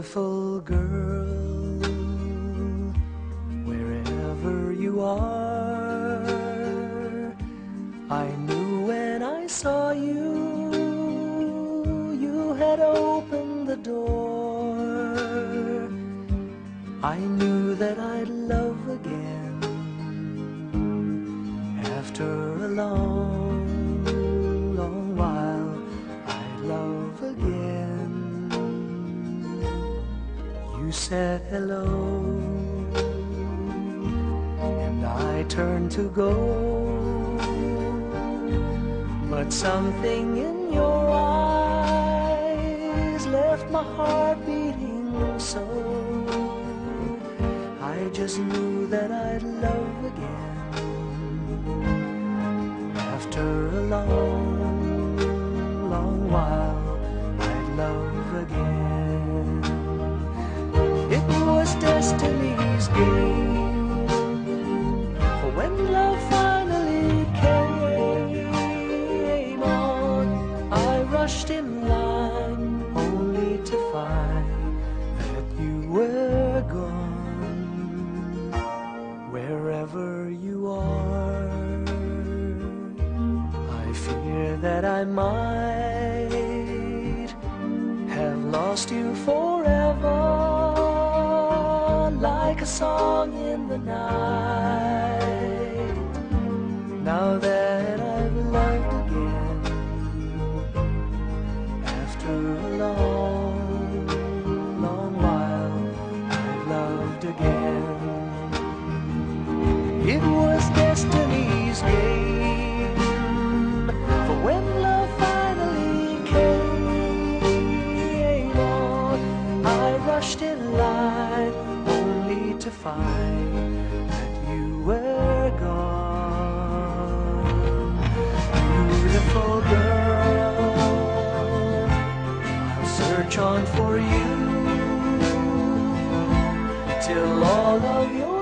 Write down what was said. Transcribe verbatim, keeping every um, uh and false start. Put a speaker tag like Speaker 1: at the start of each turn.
Speaker 1: Beautiful girl, wherever you are, I knew when I saw you, you had opened the door. I knew that I'd love again after a long, long while. I'd love again. You said hello, and I turned to go, but something in your eyes left my heart beating so. I just knew that I'd love again after a long, long while. I'd love again. It was destiny's game, for when love finally came on, I rushed in line only to find that you were gone. Wherever you are, I fear that I might have lost you forever, like a song in the night. Now that I've loved again, after a long, long while, I've loved again. It was destiny's game, for when love finally came on, I rushed in line to find that you were gone. Beautiful girl, I'll search on for you till all of your